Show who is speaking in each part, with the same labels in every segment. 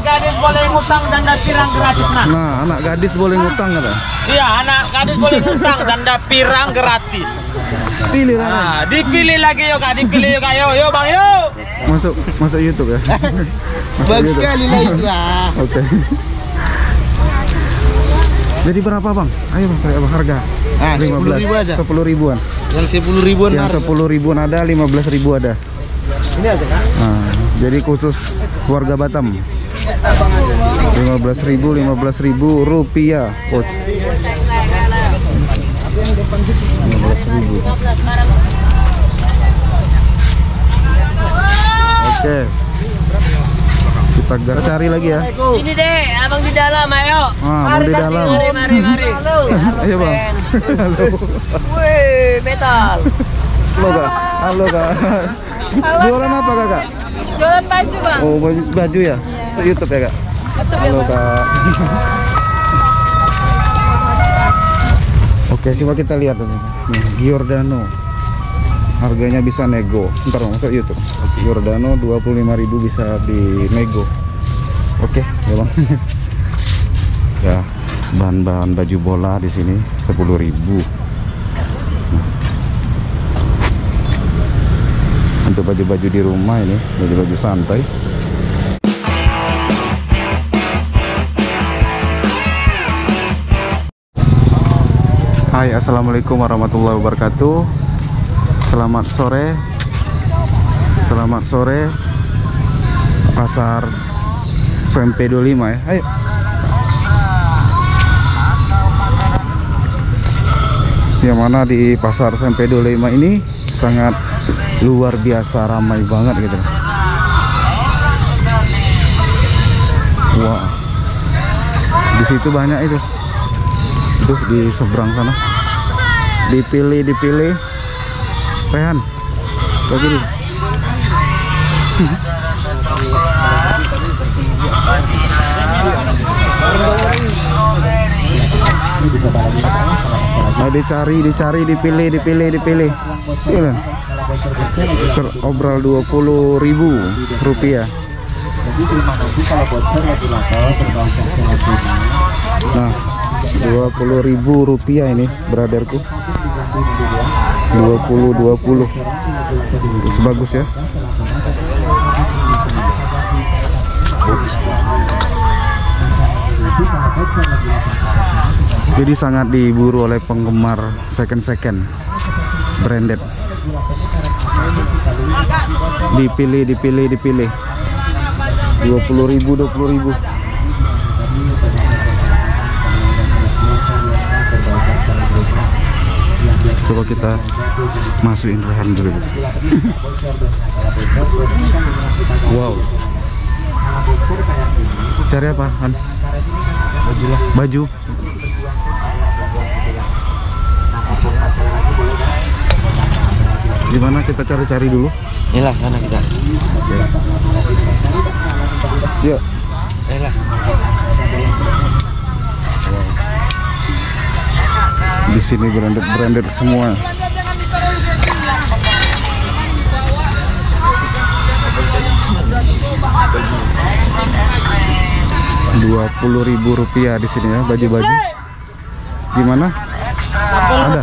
Speaker 1: gadis boleh ngutang danda pirang gratis nah.
Speaker 2: Nah, anak gadis boleh ngutang kata.
Speaker 1: Iya, anak gadis boleh ngutang danda pirang gratis.
Speaker 2: Pilih lah.
Speaker 1: Nah, dipilih lagi yuk Kak, dipilih yuk Kak. Yuk Bang, yuk.
Speaker 2: Masuk YouTube ya.
Speaker 1: Bagus sekali lah itu.
Speaker 2: Oke. Jadi berapa Bang? Ayo Bang, berapa harga?
Speaker 1: Nah, 10.000 aja.
Speaker 2: 10 ribuan.
Speaker 1: Yang 10 ribuan.
Speaker 2: Yang 10 ribuan ada, 15 ribu ada.
Speaker 1: Ini aja Kak.
Speaker 2: Nah, jadi khusus keluarga Batam. 15.000 rupiah. Oh. 15.000. Oke. Kita cari lagi ya.
Speaker 3: Ini deh, abang di dalam, ayo.
Speaker 2: Abang di dalam.
Speaker 3: Mari.
Speaker 2: Ayo Bang. Halo.
Speaker 3: Wih, metal.
Speaker 2: Halo Kak. Halo Kak. Jualan apa Kakak?
Speaker 4: Jualan baju Bang.
Speaker 2: Oh, baju ya? YouTube ya Kak? Halo Kak. Oke, coba kita lihat nih, Giordano. Harganya bisa nego. Ntar masuk YouTube. Giordano 25.000 bisa di nego. Oke, ya Bang. Ya, bahan-bahan baju bola di sini 10.000. Untuk baju-baju di rumah ini, baju-baju santai. Hai, assalamualaikum warahmatullahi wabarakatuh. Selamat sore pasar SMP 25 ya. Ayo. Yang mana di pasar SMP 25 ini sangat luar biasa ramai banget gitu. Wah, di situ banyak itu. Tuh di seberang sana. Dipilih. Rehan, bagi dulu. Nah, dicari, dipilih. Iya. Obral 20.000 rupiah. Nah, 20.000 rupiah ini, brotherku. 20. Sebagus ya. Jadi sangat diburu oleh penggemar second branded. Dipilih. 20.000. Coba kita masukin Rehan dulu. Wow. Cari apa, Han? Baju. Gimana kita cari-cari dulu?
Speaker 3: Inilah sana kita.
Speaker 2: Oke. Yuk.
Speaker 3: Inilah.
Speaker 2: Di sini branded semua. 20.000 rupiah di sini ya, baju-baju. Gimana?
Speaker 1: 10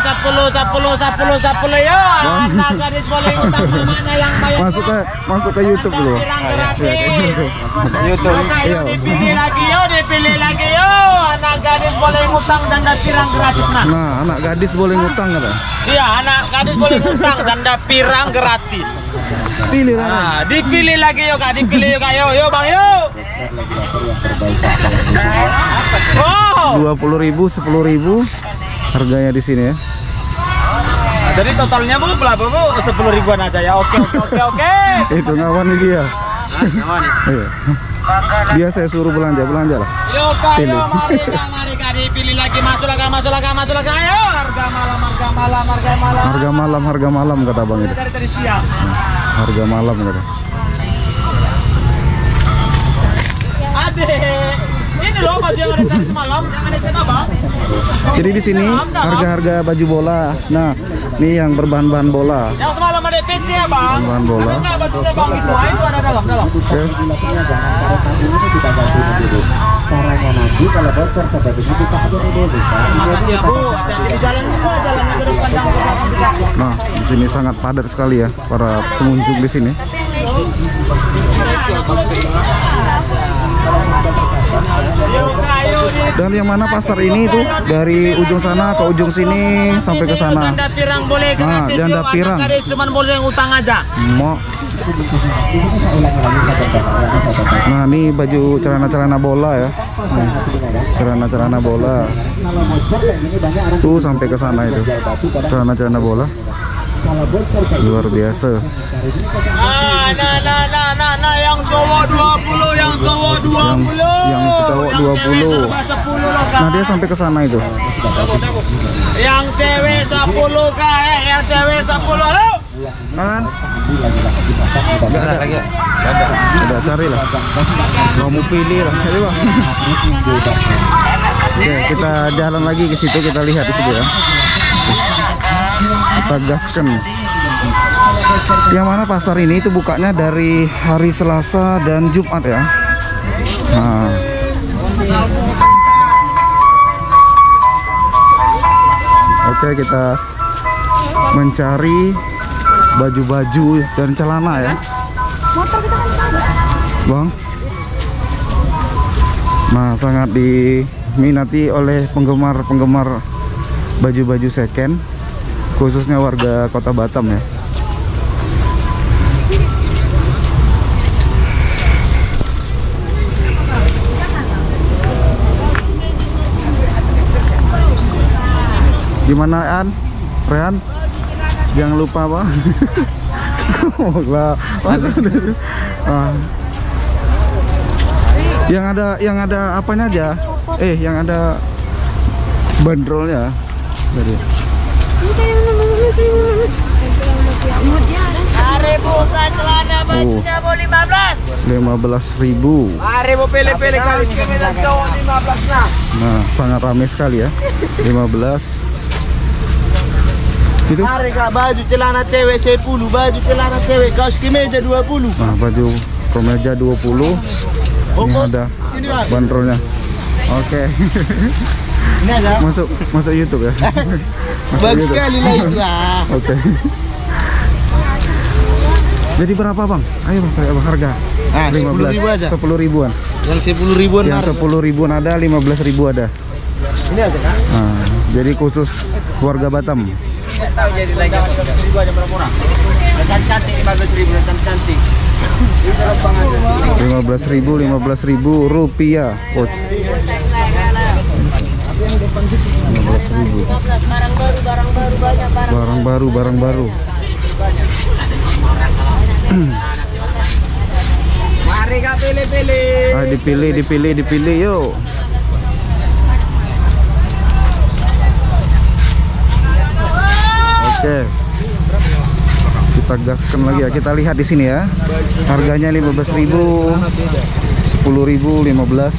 Speaker 1: ya. Anak gadis boleh ngutang mana yang bayar.
Speaker 2: Masuk ke YouTube dulu.
Speaker 1: YouTube. Iya. Dipilih lagi yo. Anak gadis boleh ngutang danda pirang gratis nah.
Speaker 2: Nah, anak gadis boleh ngutang kata.
Speaker 1: Iya, anak gadis boleh ngutang danda pirang gratis.
Speaker 2: Pilih lah.
Speaker 1: Nah, dipilih lagi yuk Kak, dipilih yuk Kak. Yuk Bang, yuk. Wow.
Speaker 2: 20.000, 10.000 harganya di sini ya.
Speaker 1: Jadi totalnya Bu, berapa Bu? 10 ribuan aja ya. Oke.
Speaker 2: Itu ngawani dia. Iya. Dia saya suruh belanja lah.
Speaker 1: Yuk Kak, mari Kak, dipilih lagi. Masuk lagi. Ayo,
Speaker 2: Harga malam kata Bang itu.
Speaker 1: Dari siang.
Speaker 2: Harga malam kata.
Speaker 1: Adek, ini loh baju yang ada tadi semalam, yang ada cerita Bang.
Speaker 2: Jadi di sini harga-harga baju bola. Nah, ini yang berbahan-bahan bola.
Speaker 1: Yang semalam ada PC ya bang?
Speaker 2: Bahan bola.
Speaker 1: Ada nggak bajunya bang itu? Ah, itu ada dalam.
Speaker 2: Oke.
Speaker 4: Caranya nanti kalau bocor sebabnya kita aja dulu.
Speaker 1: Iya bu, hati-hati di jalan juga, jalannya ke depan dan ke belakang juga.
Speaker 2: Nah, di sini sangat padat sekali ya para pengunjung di sini. Dan yang mana pasar ini itu dari ujung sana ke ujung sini sampai ke sana.
Speaker 1: Janda pirang boleh gratis.
Speaker 2: janda
Speaker 1: yuk.
Speaker 2: pirang.
Speaker 1: Anak gadis cuman boleh yang utang aja.
Speaker 2: Mau. Nah, ini baju celana-celana bola ya. Celana-celana bola. Tuh sampai ke sana itu. Celana-celana bola. Luar biasa.
Speaker 1: Nah, yang cowok 20, yang cowok 20.
Speaker 2: Yang cowok 20. Nah, dia sampai ke sana itu.
Speaker 1: Yang cewek 10 kah? Yang cewek 10 lo.
Speaker 2: Kan?
Speaker 3: Enggak ada lagi.
Speaker 2: Udah cari lah. Kamu pilih lah. Ayo, Bang. Oke, kita jalan lagi ke situ, kita lihat di situ ya. Kita gaskan. Yang mana pasar ini itu bukanya dari hari Selasa dan Jumat ya. Nah. Oke, kita mencari baju-baju dan celana ya. Bang. Nah, sangat diminati oleh penggemar-penggemar baju-baju second, khususnya warga Kota Batam ya. Gimana An? Rehan? Jangan lupa apa? Yang ada apanya aja? Yang ada bandrolnya. Dari.
Speaker 3: Bukan celana bajunya mau 15.
Speaker 2: 15.000.
Speaker 1: Mari mau pilih-pilih kali ini dan cowok 15 nah.
Speaker 2: Nah, sangat ramai sekali ya. 15. Itu.
Speaker 1: Mari kak, baju celana cewek 10, baju celana cewek kaos kemeja 20.
Speaker 2: Nah, baju kemeja 20. Ini ada bandrolnya. Oke.
Speaker 1: Ini aja.
Speaker 2: Masuk YouTube ya.
Speaker 1: Bagus sekali lah itu lah.
Speaker 2: Oke. Jadi berapa bang? Ayo bang, kayak harga.
Speaker 1: 10.000 aja.
Speaker 2: 10.000-an.
Speaker 1: Yang 10.000-an.
Speaker 2: Yang 10.000-an ada, 15.000 ada.
Speaker 1: Ini aja kak.
Speaker 2: Nah, jadi khusus warga Batam.
Speaker 1: Tahu jadi lagi 15.000 aja murah-murah. Dan cantik 15.000 dan cantik.
Speaker 2: 15.000 rupiah. Oh. 15.000. Barang baru.
Speaker 1: Mari kak pilih-pilih.
Speaker 2: Dipilih yuk. Oke. Kita gaskan lagi ya. Kita lihat di sini ya. Harganya 15.000, 10.000, 15.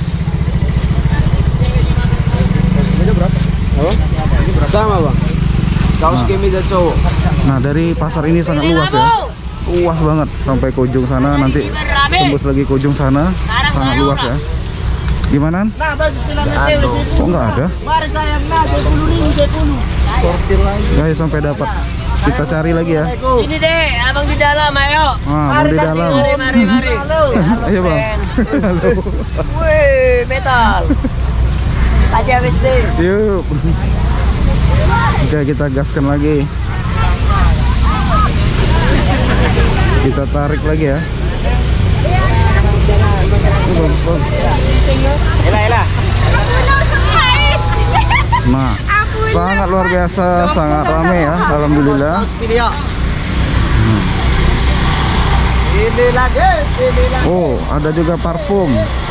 Speaker 1: Sama bang. Kaos kemeja cowok.
Speaker 2: Nah, dari pasar ini sangat luas ya. Luas banget sampai ke ujung sana, nanti tembus lagi ke ujung sana. Sangat luas ya. Gimana?
Speaker 1: Nah, baju celana cewek 10.
Speaker 2: Kok nggak ada?
Speaker 1: Mari sayang, nah 20.000. Sortir lagi.
Speaker 2: Ayo sampai dapat. Kita cari lagi ya.
Speaker 3: Ini deh, abang di dalam, ayo.
Speaker 2: Mau di dalam.
Speaker 3: Mari.
Speaker 2: Ayo bang. Halo.
Speaker 3: Wih, metal. Aja wis deh.
Speaker 2: Yuk. Oke, kita gaskan lagi. Kita tarik lagi ya.
Speaker 1: Elah.
Speaker 2: Nah, sangat luar biasa, sangat ramai ya. Alhamdulillah.
Speaker 1: Ini lagi.
Speaker 2: Oh, ada juga parfum.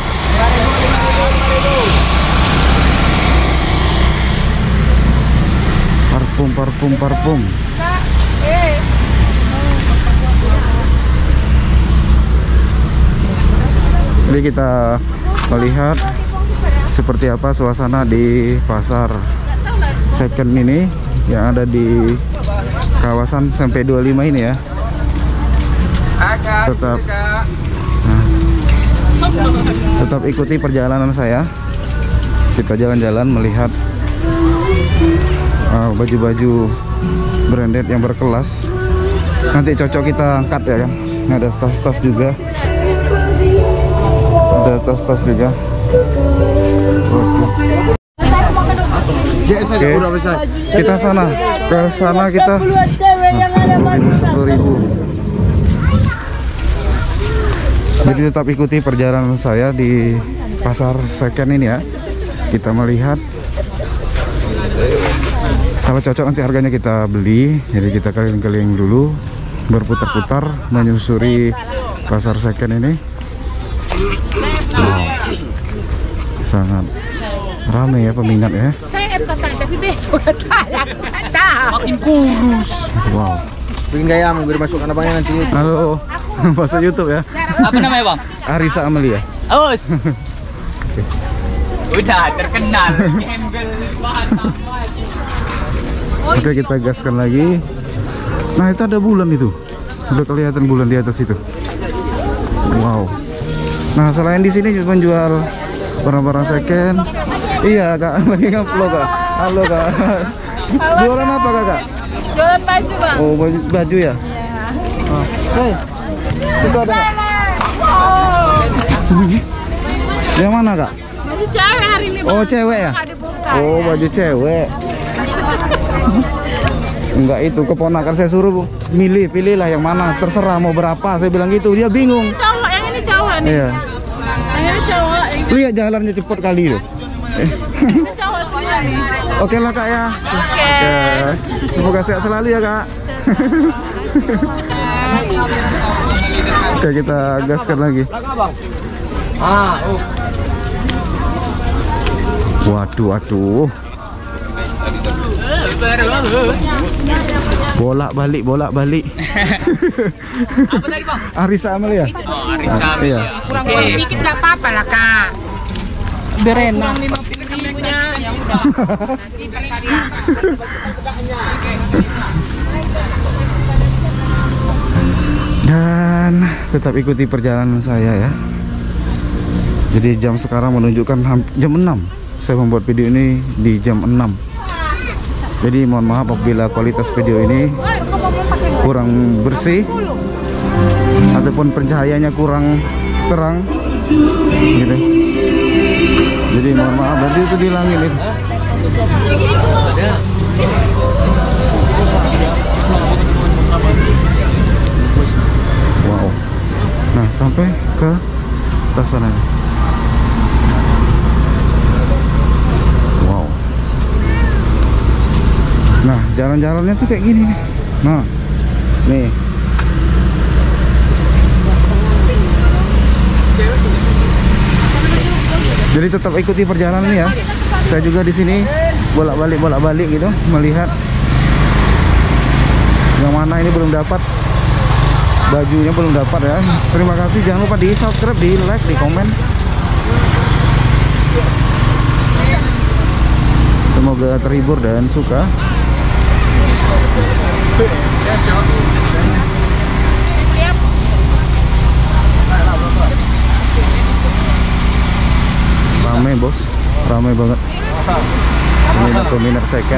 Speaker 2: Parfum. Jadi kita melihat seperti apa suasana di pasar second ini yang ada di kawasan sampai 25 ini ya. Tetap tetap ikuti perjalanan saya. Kita jalan-jalan melihat baju-baju branded yang berkelas. Nanti cocok kita angkat ya kan. Ada tas-tas juga. Ada tas-tas juga. Oke, kita sana. Ke sana kita. 10.000. Jadi tetap ikuti perjalanan saya di pasar second ini ya. Kita melihat kalau cocok nanti harganya kita beli. Jadi kita keliling-keliling dulu, berputar-putar menyusuri pasar second ini. Wow. Sangat ramai ya peminat ya.
Speaker 1: Makin kurus.
Speaker 2: Wow.
Speaker 4: Bikin gaya mau biar masukkan abangnya nanti.
Speaker 2: Halo. Masuk YouTube ya.
Speaker 1: Apa namanya, Bang?
Speaker 2: Arisa Amelia.
Speaker 1: Aus. Udah terkenal. Gembel banget.
Speaker 2: Oke, kita gaskan lagi. Nah, itu ada bulan itu. Udah kelihatan bulan di atas itu. Wow. Nah, selain di sini juga menjual barang-barang second. Iya, Kak. Lagi ngupload, Kak. Halo, Kak. Jualan apa, Kakak?
Speaker 3: Jualan baju, Bang.
Speaker 2: Oh, baju ya? Iya. Hey. Itu ada nggak? Yang mana, Kak?
Speaker 3: Baju cewek hari ini, Bang.
Speaker 2: Oh, cewek ya? Oh, baju cewek. Enggak, itu keponakan saya suruh pilihlah yang mana, terserah mau berapa. Saya bilang gitu, dia bingung.
Speaker 3: Cowok, yang ini cowok nih.
Speaker 2: Iya.
Speaker 3: Yang ini cowok.
Speaker 2: Lihat jalannya cepet kali itu.
Speaker 3: Ini cowok semua nih.
Speaker 2: Oke lah, Kak ya.
Speaker 3: Oke.
Speaker 2: Semoga sehat selalu ya, Kak. Oke, kita gaskan lagi. Waduh. Bolak-balik.
Speaker 1: Apa tadi, Bang?
Speaker 2: Arisa Amelia.
Speaker 1: Oh, Arisa Amelia.
Speaker 2: Iya.
Speaker 3: Kurang sedikit nggak apa-apa lah, Kak.
Speaker 1: Berena.
Speaker 3: Kurang 50.000-nya, ya udah. Nanti pertarian.
Speaker 2: Dan tetap ikuti perjalanan saya ya. Jadi jam sekarang menunjukkan jam 6. Saya membuat video ini di jam 6. Jadi mohon maaf apabila kualitas video ini kurang bersih ataupun pencahayaannya kurang terang gitu. Jadi mohon maaf, berarti itu di langit itu. Wow. Nah, sampai ke atas sana. Wow. Nah, jalan-jalannya tuh kayak gini nih. Nah, nih. Jadi tetap ikuti perjalanan ya. Saya juga di sini bolak-balik gitu, melihat yang mana ini belum dapat, bajunya belum dapat ya. Terima kasih, jangan lupa di subscribe, di like, di komen. Semoga terhibur dan suka. Ramai bos, ramai banget. Peminat second.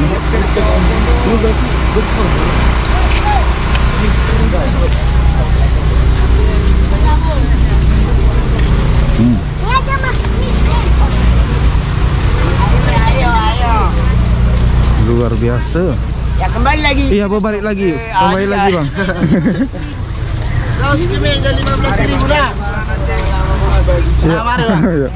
Speaker 2: Luar biasa.
Speaker 3: Ya kembali lagi.
Speaker 2: Iya, balik lagi. Kembali lagi, Bang.
Speaker 3: Kalau ini meja 15.000 dah.
Speaker 2: Iya. Iya.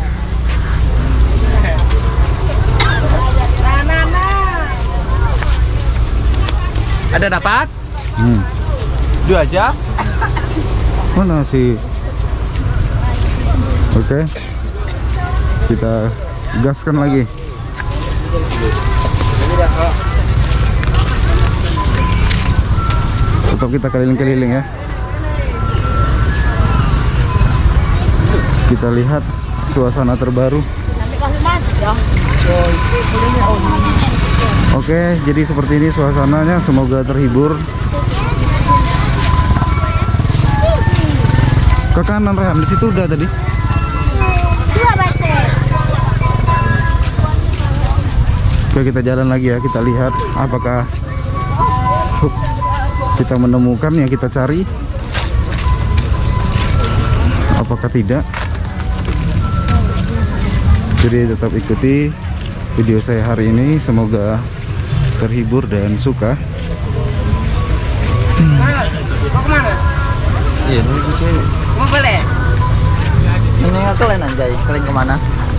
Speaker 1: Ada dapat? 2 aja.
Speaker 2: Mana sih? Oke. Kita gaskan lagi. Tetap kita keliling-keliling ya. Kita lihat suasana terbaru.
Speaker 3: Nanti kasih Mas.
Speaker 2: Oke, jadi seperti ini suasananya, semoga terhibur. Ke kanan Rehan, di situ udah tadi. Oke, kita jalan lagi ya, kita lihat apakah kita menemukan yang kita cari, apakah tidak. Jadi tetap ikuti video saya hari ini, semoga terhibur dan suka.
Speaker 3: Mau kemana?
Speaker 5: Iya, itu
Speaker 3: Mau boleh?
Speaker 5: ini nggak kalian anjay, kalian kemana?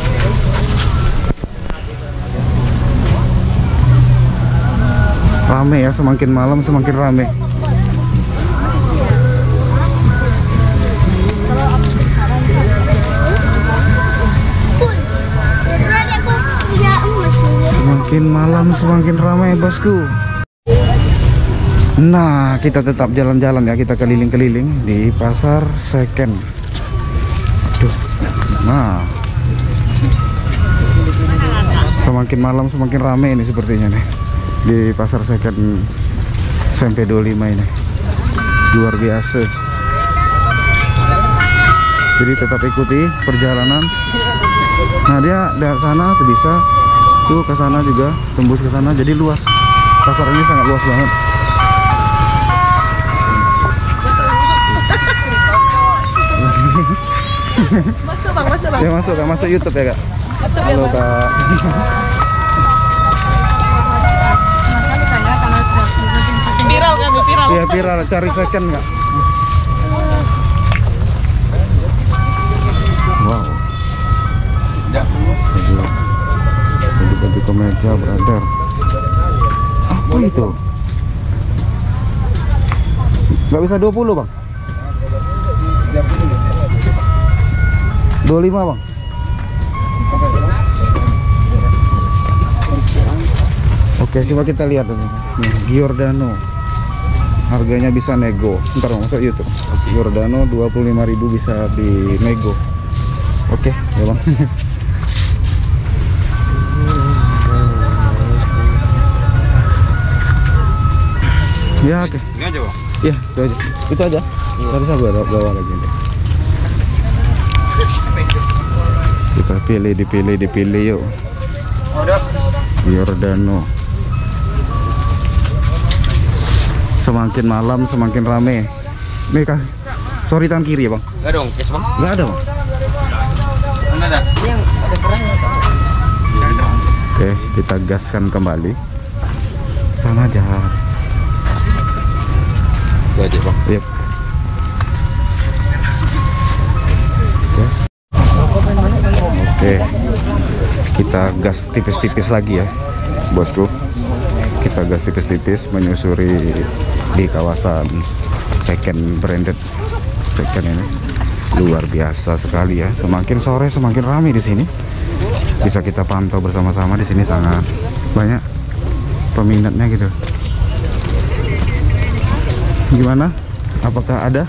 Speaker 2: Rame ya, semakin malam semakin rame. Semakin malam semakin ramai bosku. Nah, kita tetap jalan-jalan ya, kita keliling-keliling di pasar second. Aduh. Nah, semakin malam semakin ramai ini sepertinya nih di pasar second SMP 25 ini. Luar biasa. Jadi tetap ikuti perjalanan. Nah, dia dari sana tuh bisa tuh ke sana juga, tembus ke sana, jadi luas. Pasar ini sangat luas banget.
Speaker 3: Masuk bang, masuk bang.
Speaker 2: Ya masuk Kak, masuk YouTube ya Kak. Halo Kak.
Speaker 3: Viral kan, viral.
Speaker 2: Iya viral, cari second Kak. Wow. Baju kemeja brother. Apa itu? Nggak bisa 20 bang? 25 bang? Oke, coba kita lihat nih, Giordano. Harganya bisa nego. Ntar masuk YouTube. Giordano 25.000 bisa di nego. Oke, ya bang. Ya oke.
Speaker 5: Ini aja bang.
Speaker 2: Ya, itu aja. Itu aja. Tadi saya bawa lagi deh. Kita dipilih yuk. Giordano. Semakin malam semakin rame. Nih Kak. Sorry tangan kiri ya bang.
Speaker 5: Nggak dong, yes bang.
Speaker 2: Nggak ada bang.
Speaker 5: Mana ada?
Speaker 3: Yang ada kerahnya.
Speaker 2: Oke, kita gaskan kembali. Sana aja.
Speaker 5: Itu aja bang.
Speaker 2: Yep. Oke, kita gas tipis-tipis lagi ya, bosku. Kita gas tipis-tipis menyusuri di kawasan second branded second ini. Luar biasa sekali ya. Semakin sore semakin ramai di sini. Bisa kita pantau bersama-sama, di sini sangat banyak peminatnya gitu. Gimana? Apakah ada?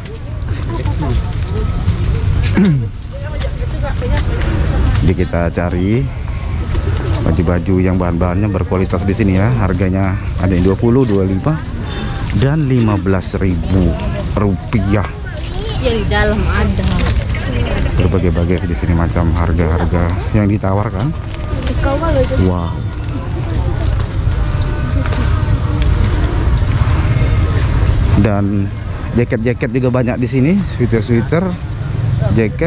Speaker 2: Jadi kita cari baju-baju yang bahan-bahannya berkualitas di sini ya. Harganya ada yang 20, 25 dan 15.000 rupiah.
Speaker 3: Ya di dalam ada.
Speaker 2: Berbagai-bagai di sini macam harga-harga yang ditawarkan. Wow. Dan jaket-jaket juga banyak di sini, sweater-sweater, jaket.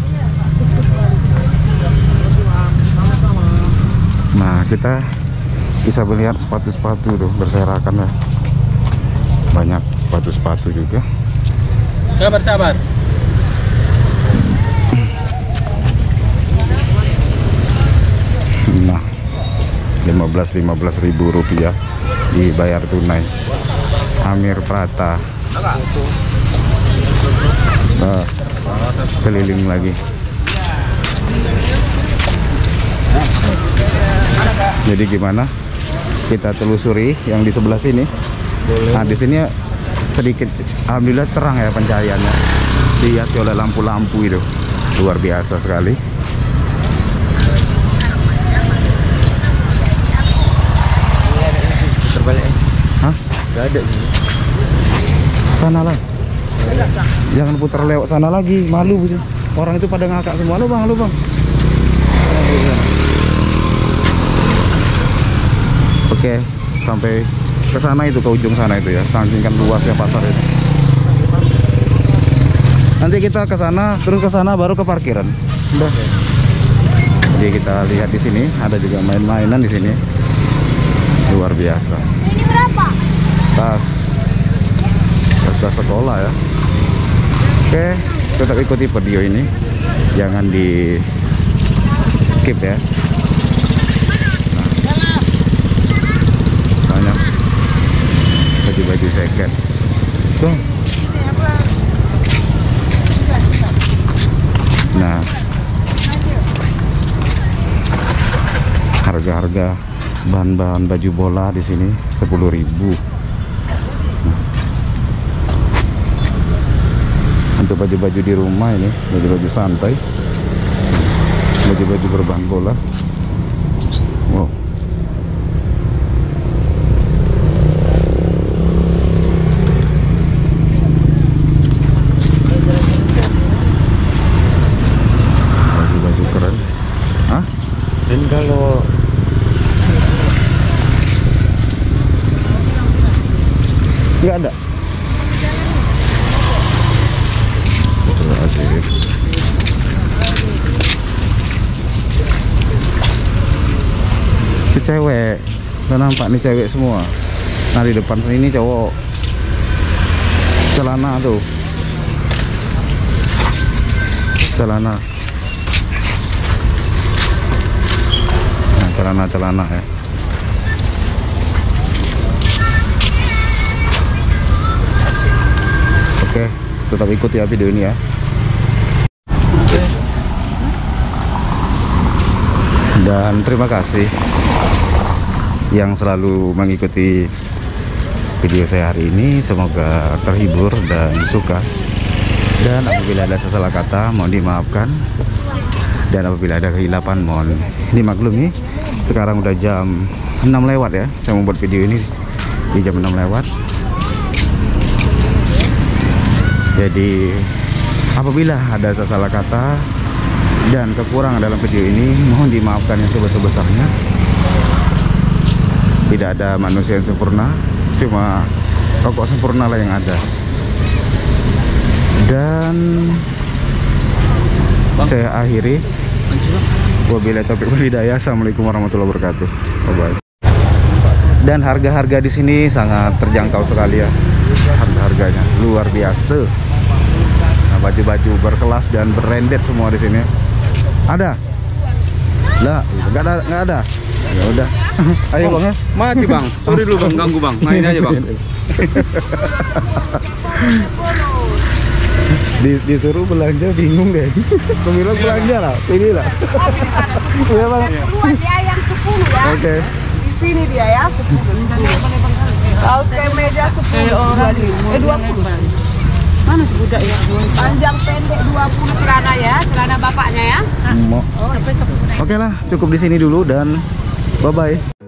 Speaker 2: Nah, kita bisa melihat sepatu-sepatu tuh berserakan ya. Banyak sepatu-sepatu juga.
Speaker 5: Sabar.
Speaker 2: Nah, 15.000 rupiah dibayar tunai. Amir Prata. Nah, keliling lagi. Jadi gimana? Kita telusuri yang di sebelah sini. Nah, di sini sedikit, alhamdulillah terang ya pencahariannya. Dihiasi oleh lampu-lampu itu. Luar biasa sekali.
Speaker 5: balik.
Speaker 2: Hah?
Speaker 5: Gak ada sih.
Speaker 2: Sana lah. Jangan putar lewat sana lagi, malu gitu. Orang itu pada ngakak semua. Lu bang. Oke, sampai ke sana itu, ke ujung sana itu ya. Saking kan luasnya pasar itu. Nanti kita ke sana, terus ke sana baru ke parkiran. Udah. Jadi kita lihat di sini ada juga main-mainan di sini. Luar biasa.
Speaker 3: Ini berapa?
Speaker 2: Tas sekolah ya. Oke, tetap ikuti video ini, jangan di skip ya. Banyak baju-baju second. Tuh. Nah, harga-harga bahan-bahan baju bola di sini 10.000. Untuk baju-baju di rumah ini, baju-baju santai, baju-baju berbahan bola. Wow. Baju-baju keren. Hah?
Speaker 5: Dan kalau
Speaker 2: nggak ada. Asik. Itu cewek, udah nampak nih cewek semua. Nah di depan sini cowok. Celana tuh, celana. Nah celana ya. Oke, tetap ikuti ya video ini ya. Dan terima kasih yang selalu mengikuti video saya hari ini. Semoga terhibur dan suka. Dan apabila ada salah kata mohon dimaafkan. Dan apabila ada kehilapan mohon dimaklumi. Sekarang udah jam 6 lewat ya. Saya membuat video ini di jam 6 lewat. Jadi apabila ada salah kata dan kekurangan dalam video ini mohon dimaafkan yang sebesar-besarnya. Tidak ada manusia yang sempurna, cuma rokok sempurna lah yang ada. Dan saya akhiri. Wabillahi taufiq wal hidayah. Assalamualaikum warahmatullahi wabarakatuh. Bye-bye. Dan harga-harga di sini sangat terjangkau sekali ya. Harga-harganya luar biasa. Nah, baju-baju berkelas dan branded semua di sini. Ada? Lah, nggak ada. Ya udah. Ayo bang ya.
Speaker 1: Mati bang, sorry dulu bang, ganggu bang. Nah ini aja bang.
Speaker 2: Disuruh belanja bingung deh. Pemilik belanja lah, pilih lah. Iya bang.
Speaker 3: Keluar dia yang 10 ya.
Speaker 2: Oke.
Speaker 3: Di sini dia ya 10. Kaos kemeja 10. 20. Mana tuh budak ya? Panjang pendek 20 celana ya, celana bapaknya ya.
Speaker 2: Oke lah, cukup di sini dulu dan bye bye.